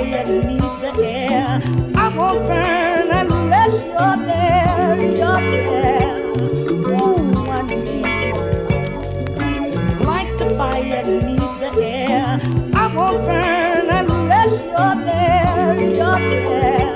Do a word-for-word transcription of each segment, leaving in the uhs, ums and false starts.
fire needs the air. I won't burn unless you're there, you're there. Ooh, I need you. Like the fire needs the air. I won't burn unless you're there, you're there.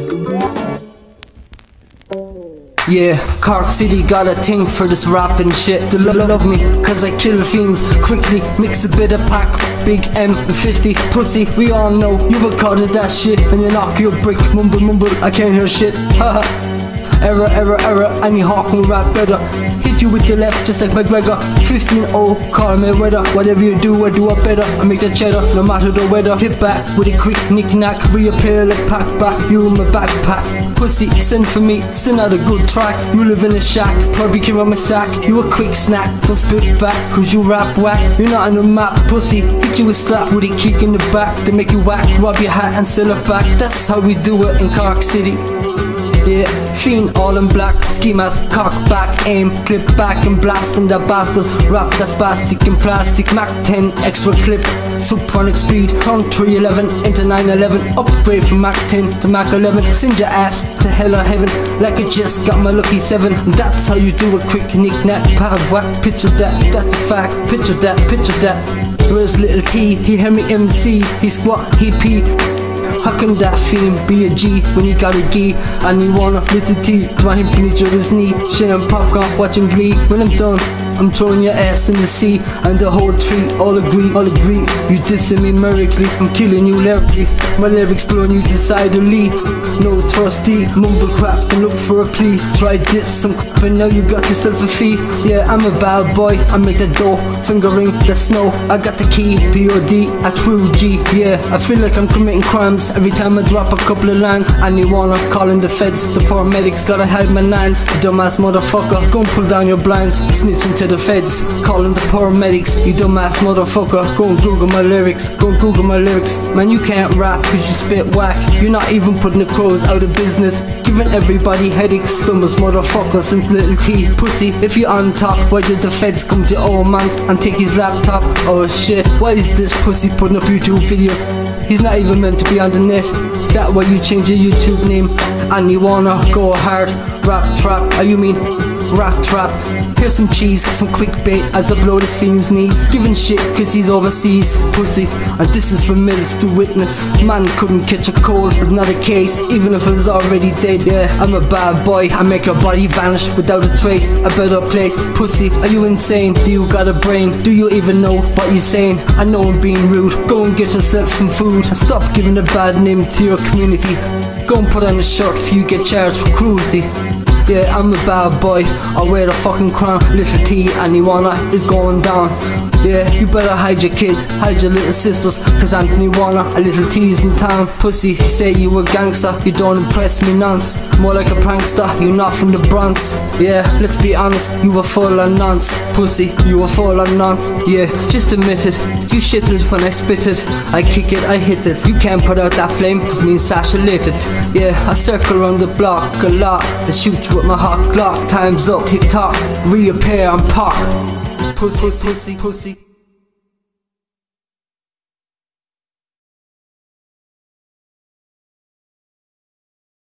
Yeah, Cork City got a thing for this rapping shit. They lo love me, cause I kill fiends quickly. Mix a bit of pack, big M fifty pussy. We all know you've recorded that shit and you knock your brick. Mumble mumble, I can't hear shit. Haha. Error, error, error, any hawk will rap better. Hit you with the left just like McGregor. Fifteen oh, call me weather. Whatever you do, I do it better. I make the cheddar, no matter the weather. Hit back with a quick knick-knack. Reappear like pack back, you in my backpack. Pussy, send for me, send out a good track. You live in a shack, barbecue on my sack. You a quick snack, don't spit back, cause you rap whack. You're not on the map, pussy. Hit you a slap with a kick in the back to make you whack. Rob your hat and sell it back. That's how we do it in Cork City. Yeah, fiend all in black, ski mask, cock back, aim, clip back and blasting that bastard. Rap that's spastic and plastic, Mac ten, extra clip, supersonic speed, turn three eleven into nine eleven, upgrade from Mac ten to Mac eleven, send your ass to hell or heaven, like I just got my lucky seven. That's how you do a quick knick-knack, pad whack, picture that, that's a fact, picture that, picture that. Where's little T, he hear me M C, he squat, he pee. How can that fiend be a G when he got a G and he want a little T? Right beneath his knee, sharing popcorn, watching Glee. When I'm done, I'm throwing your ass in the sea, and the whole tree all agree, all agree. You dissing me lyrically, I'm killing you lyrically. My lyrics blowing you decidedly. No trustee, mumble crap and look for a plea. Try this, some crap and now you got yourself a fee. Yeah, I'm a bad boy, I make the dough, fingering the snow. I got the key, P O D, a true G. Yeah, I feel like I'm committing crimes every time I drop a couple of lines. And you wanna call in the feds, the paramedics gotta hide my nines. Dumbass motherfucker, go and pull down your blinds, snitching to the feds, calling the paramedics. You dumbass motherfucker, go and Google my lyrics, go and Google my lyrics. Man, you can't rap cause you spit whack. You're not even putting the crows out of business, giving everybody headaches. Dumbest motherfucker since little T. Pussy, if you're on top, why did the feds come to old man's and take his laptop? Oh shit, why is this pussy putting up YouTube videos? He's not even meant to be on the net. That why you change your YouTube name and you wanna go hard. Rap trap, oh you mean rap trap. Here's some cheese, some quick bait as I blow this fiend's knees. Giving shit cause he's overseas, pussy. And this is for Mills to witness. Man couldn't catch a cold, it's not a case, even if I was already dead. Yeah, I'm a bad boy, I make your body vanish without a trace. A better place, pussy, are you insane? Do you got a brain? Do you even know what you're saying? I know I'm being rude, go and get yourself some food. And stop giving a bad name to your community. Go and put on a shirt if you get charged for cruelty. Yeah, I'm a bad boy, I wear the fucking crown. Little T and Iwana is going down. Yeah, you better hide your kids, hide your little sisters, cause Anthony Warner, a little T's in town. Pussy, you say you a gangster, you don't impress me nonce. More like a prankster, you're not from the Bronx. Yeah, let's be honest, you were full of nonce. Pussy, you were full of nonce. Yeah, just admit it, you shit it when I spit it. I kick it, I hit it. You can't put out that flame, cause me and Sasha lit it. Yeah, I circle around the block a lot to shoot you with my hot Glock. Time's up, tick tock, reappear and pop. Pussy, pussy, pussy.